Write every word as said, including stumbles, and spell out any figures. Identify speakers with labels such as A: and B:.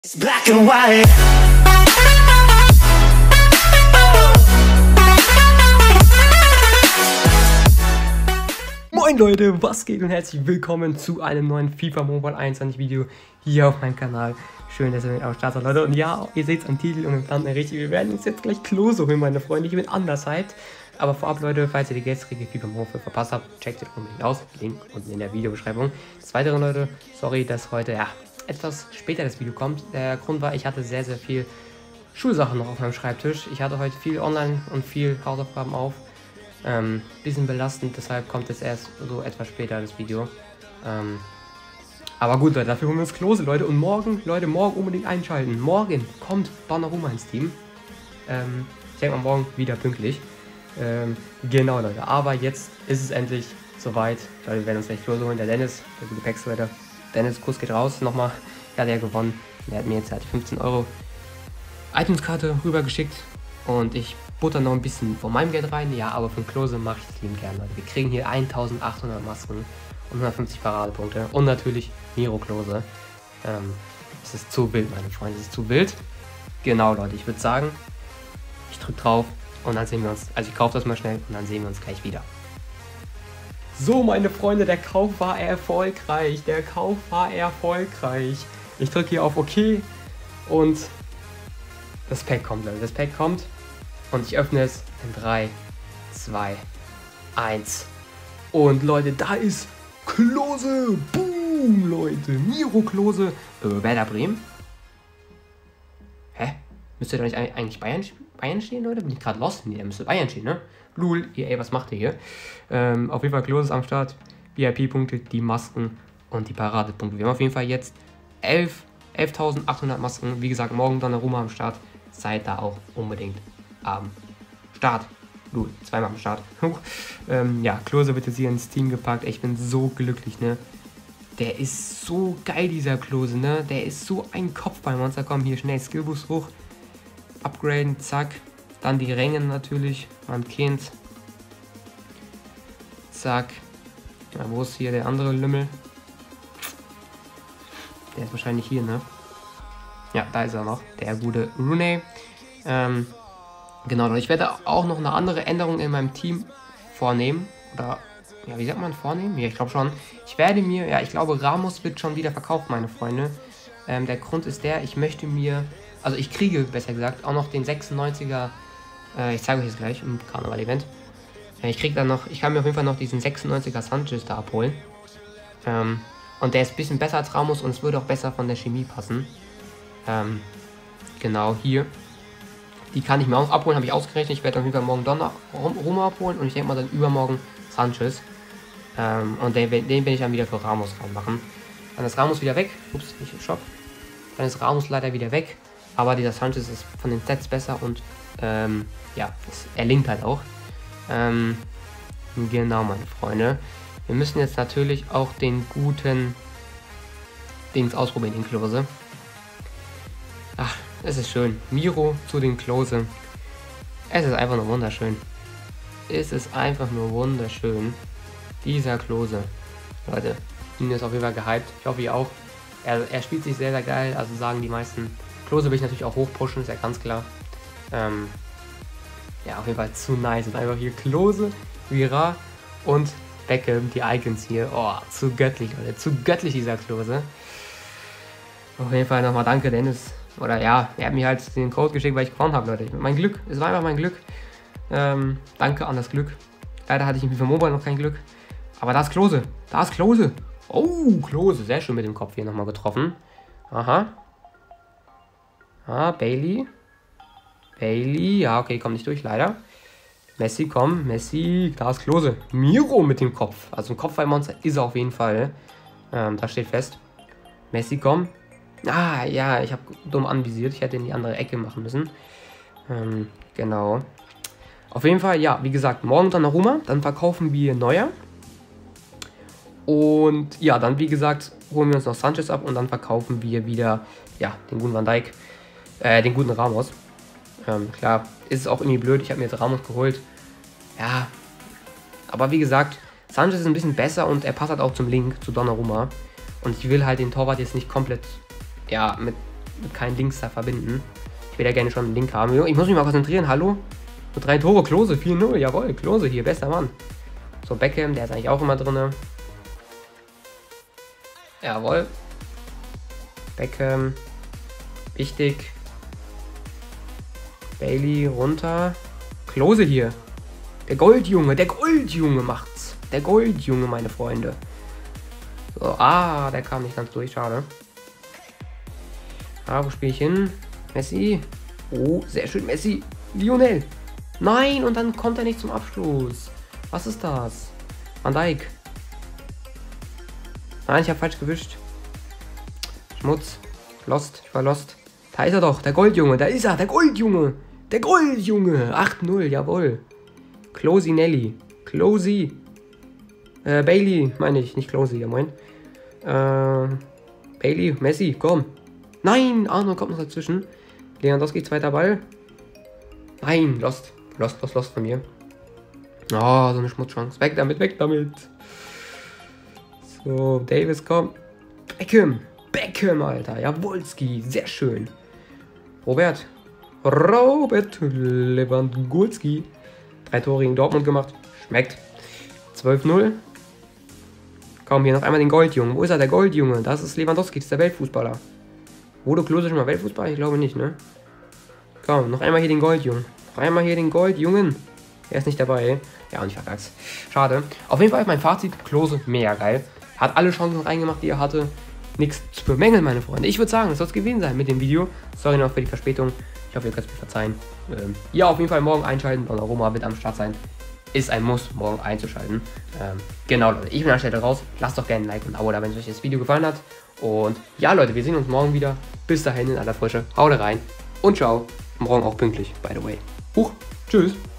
A: It's black and white.
B: Moin Leute, was geht und herzlich willkommen zu einem neuen FIFA Mobile einundzwanzig Video hier auf meinem Kanal. Schön, dass ihr mit am Start seid, Leute. Und ja, ihr seht es am Titel und im Thumbnail richtig. Wir werden uns jetzt gleich Klose holen, meine Freunde. Ich bin Underside. Aber vorab, Leute, falls ihr die gestrige FIFA Mobile verpasst habt, checkt es unbedingt aus. Link unten in der Videobeschreibung. Des Weiteren, Leute, sorry, dass heute ja etwas später das Video kommt. Der Grund war, ich hatte sehr, sehr viel Schulsachen noch auf meinem Schreibtisch. Ich hatte heute viel online und viel Hausaufgaben auf. Ähm, bisschen belastend, deshalb kommt es erst so etwas später das Video. Ähm, aber gut, Leute, dafür holen wir uns Klose, Leute. Und morgen, Leute, morgen unbedingt einschalten. Morgen kommt Donnarumma ins Team. Ähm, ich denke mal morgen wieder pünktlich. Ähm, genau, Leute. Aber jetzt ist es endlich soweit. Leute, wir werden uns gleich Klose holen. Der Dennis, der gute Pex, Leute. Dennis, Kuss geht raus. Nochmal, der hat ja gewonnen. Der hat mir jetzt halt fünfzehn Euro Itemskarte rübergeschickt. Und ich butter noch ein bisschen von meinem Geld rein. Ja, aber von Klose mache ich es lieben gerne, Leute. Wir kriegen hier eintausendachthundert Masken und hundertfünfzig Paradepunkte. Und natürlich Miro Klose. Ähm, es ist zu wild, meine Freunde. Es ist zu wild. Genau, Leute. Ich würde sagen, ich drücke drauf und dann sehen wir uns. Also ich kaufe das mal schnell und dann sehen wir uns gleich wieder. So, meine Freunde, der Kauf war erfolgreich. Der Kauf war erfolgreich. Ich drücke hier auf OK und das Pack kommt, Leute. Das Pack kommt und ich öffne es in drei, zwei, eins. Und Leute, da ist Klose. Boom, Leute. Miro Klose. Äh, Werder Bremen. Hä? Müsste da nicht eigentlich Bayern, Bayern stehen, Leute? Bin ich gerade lost? Nee, da müsste Bayern stehen, ne? Lul, ey, was macht ihr hier? Ähm, auf jeden Fall Klose ist am Start. V I P-Punkte, die Masken und die Paradepunkte. Wir haben auf jeden Fall jetzt elftausendachthundert Masken. Wie gesagt, morgen Donnarumma am Start. Seid da auch unbedingt am Start. Lul, zweimal am Start. ähm, ja, Klose wird jetzt hier ins Team gepackt. Ich bin so glücklich, ne? Der ist so geil, dieser Klose, ne? Der ist so ein Kopfballmonster. Komm, hier schnell Skillboost hoch. Upgraden, zack. Dann die Ränge natürlich. Man kennt. Zack. Ja, wo ist hier der andere Lümmel? Der ist wahrscheinlich hier, ne? Ja, da ist er noch. Der gute Rooney. Ähm, genau, und ich werde auch noch eine andere Änderung in meinem Team vornehmen. Oder, ja, wie sagt man, vornehmen? Ja, ich glaube schon. Ich werde mir, ja, ich glaube, Ramos wird schon wieder verkauft, meine Freunde. Ähm, der Grund ist der, ich möchte mir, also ich kriege, besser gesagt, auch noch den sechsundneunziger, äh, ich zeige euch das gleich im Karneval-Event. Ja, ich kriege dann noch, ich kann mir auf jeden Fall noch diesen sechsundneunziger Sanchez da abholen. Ähm, und der ist ein bisschen besser als Ramos und es würde auch besser von der Chemie passen. Ähm, genau, hier. Die kann ich mir auch abholen, habe ich ausgerechnet. Ich werde auf jeden Fall morgen Donnarumma abholen und ich denke mal dann übermorgen Sanchez. Ähm, und den, den bin ich dann wieder für Ramos reinmachen. Dann ist Ramos wieder weg. Ups, nicht im Shop. Dann ist Ramos leider wieder weg. Aber dieser Sanchez ist von den Sets besser und ähm, ja, es, er linkt halt auch. Ähm, genau, meine Freunde. Wir müssen jetzt natürlich auch den guten Dings ausprobieren, den Klose. Ach, es ist schön. Miro zu den Klose. Es ist einfach nur wunderschön. Es ist einfach nur wunderschön. Dieser Klose. Leute, ihn ist auf jeden Fall gehypt. Ich hoffe, ihr auch. Er, er spielt sich sehr, sehr geil. Also sagen die meisten. Klose will ich natürlich auch hochpushen, ist ja ganz klar. Ähm, ja, auf jeden Fall zu nice. Und einfach hier Klose, Vira und Beckham, die Icons hier. Oh, zu göttlich, Leute. Zu göttlich dieser Klose. Auf jeden Fall nochmal danke, Dennis. Oder ja, er hat mir halt den Code geschickt, weil ich gewonnen habe, Leute. Mein Glück, es war einfach mein Glück. Ähm, danke an das Glück. Leider hatte ich in FIFA Mobile noch kein Glück. Aber da ist Klose. Da ist Klose. Oh, Klose. Sehr schön mit dem Kopf hier nochmal getroffen. Aha. Ah, Bailey. Bailey. Ja, okay, kommt nicht durch, leider. Messi, komm. Messi. Da ist Klose. Miro mit dem Kopf. Also ein Kopfballmonster ist er auf jeden Fall. Ähm, das steht fest. Messi, komm. Ah, ja, ich habe dumm anvisiert. Ich hätte in die andere Ecke machen müssen. Ähm, genau. Auf jeden Fall, ja, wie gesagt, morgen Donnarumma. Dann verkaufen wir Neuer. Und ja, dann, wie gesagt, holen wir uns noch Sanchez ab. Und dann verkaufen wir wieder, ja, den guten Van Dijk. Äh, den guten Ramos. Ähm, klar, ist es auch irgendwie blöd. Ich habe mir jetzt Ramos geholt. Ja, aber wie gesagt, Sanchez ist ein bisschen besser und er passt halt auch zum Link, zu Donnarumma. Und ich will halt den Torwart jetzt nicht komplett, ja, mit kein Links da verbinden. Ich will ja gerne schon einen Link haben. Ich muss mich mal konzentrieren. Hallo? Nur drei Tore. Klose, vier null. Jawohl, Klose hier. Bester Mann. So, Beckham, der ist eigentlich auch immer drin. Jawohl. Beckham. Wichtig. Bailey runter. Klose hier. Der Goldjunge. Der Goldjunge macht's. Der Goldjunge, meine Freunde. So, ah, der kam nicht ganz durch. Schade. Ah, wo spiele ich hin? Messi. Oh, sehr schön, Messi. Lionel. Nein, und dann kommt er nicht zum Abschluss. Was ist das? Van Dijk. Nein, ich habe falsch gewischt. Schmutz. Lost. Ich war lost. Da ist er doch, der Goldjunge. Da ist er, der Goldjunge. Der Goldjunge. acht null, jawohl. Closinelli. Closi. Äh, Bailey, meine ich. Nicht Closi, ja moin. Äh, Bailey, Messi, komm. Nein, Arnold kommt noch dazwischen. Lewandowski, zweiter Ball. Nein, lost. Lost, lost, lost von mir. Oh, so eine Schmutzchance. Weg damit, weg damit. So, Davis, komm. Beckham. Beckham, Alter. Jawolski. Sehr schön. Robert. Robert Lewandowski. Drei Tore gegen Dortmund gemacht. Schmeckt. zwölf null. Komm, hier noch einmal den Goldjungen. Wo ist er, der Goldjunge? Das ist Lewandowski, das ist der Weltfußballer. Wurde Klose schon mal Weltfußballer? Ich glaube nicht, ne? Komm, noch einmal hier den Goldjungen. Noch einmal hier den Goldjungen. Er ist nicht dabei. Ja, und ich verkack's. Schade. Auf jeden Fall ist mein Fazit. Klose, mega geil. Hat alle Chancen reingemacht, die er hatte. Nichts zu bemängeln, meine Freunde. Ich würde sagen, das soll es gewesen sein mit dem Video. Sorry noch für die Verspätung. Ich hoffe, ihr könnt es mir verzeihen. Ähm, ja, auf jeden Fall morgen einschalten. Donnarumma wird am Start sein. Ist ein Muss, morgen einzuschalten. Ähm, genau, Leute. Ich bin an der Stelle raus. Lasst doch gerne ein Like und ein Abo da, wenn euch das Video gefallen hat. Und ja, Leute, wir sehen uns morgen wieder. Bis dahin in aller Frische. Haut rein und ciao. Morgen auch pünktlich, by the way. Huch, tschüss.